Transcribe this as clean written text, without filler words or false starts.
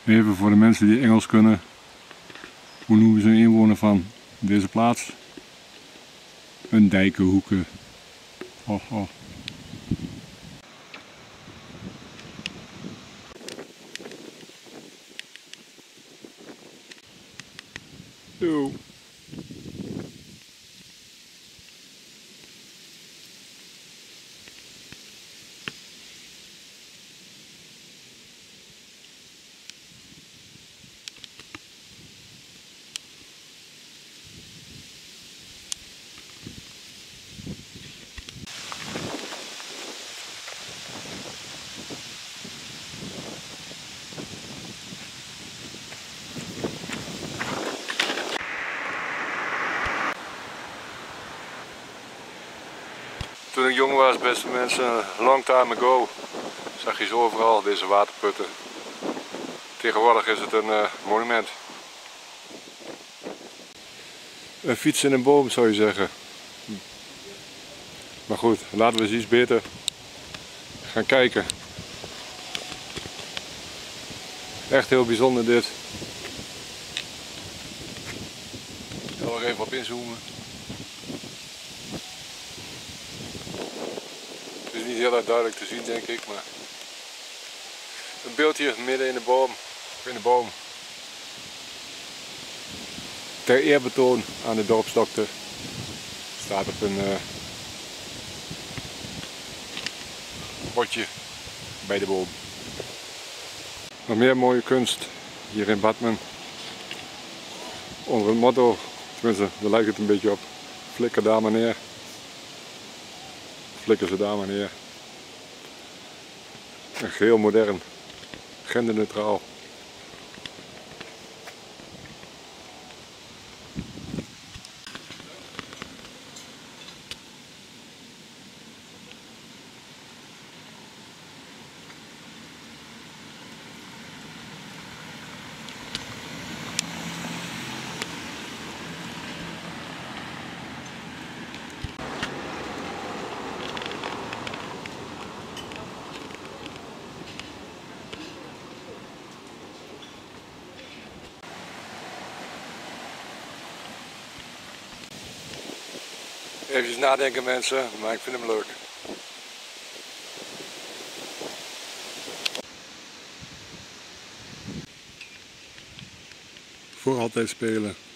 Even voor de mensen die Engels kunnen. Hoe noemen ze een inwoner van deze plaats? Een dijkenhoeke. Oh, oh. Yo. Toen ik jong was, beste mensen, long time ago, zag je zo overal deze waterputten. Tegenwoordig is het een monument. Een fiets in een boom zou je zeggen. Maar goed, laten we eens iets beter gaan kijken. Echt heel bijzonder dit. Ik zal er even op inzoomen. Het is niet heel erg duidelijk te zien, denk ik, maar een beeldje midden in de boom. In de boom. Ter eerbetoon aan de dorpsdokter staat op een potje bij de boom. Nog meer mooie kunst hier in Badmen. Onder het motto, tenminste daar lijkt het een beetje op, flikker daar maar neer. Flikker ze daar maar neer. En geheel modern, genderneutraal. Even nadenken mensen, maar ik vind hem leuk. Voor altijd spelen.